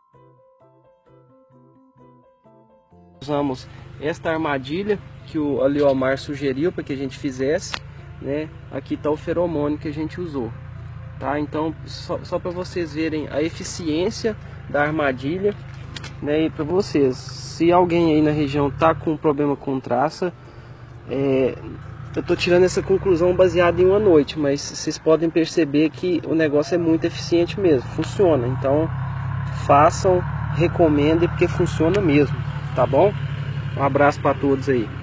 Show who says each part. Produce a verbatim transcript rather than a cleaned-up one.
Speaker 1: Usamos esta armadilha que o Aliomar sugeriu para que a gente fizesse, né? Aqui está o feromônio que a gente usou, tá? Então só, só para vocês verem a eficiência da armadilha, né? E para vocês, se alguém aí na região tá com problema com traça, é, eu tô tirando essa conclusão baseada em uma noite, mas vocês podem perceber que o negócio é muito eficiente mesmo, funciona. Então façam, recomendem, porque funciona mesmo, tá bom? Um abraço para todos aí.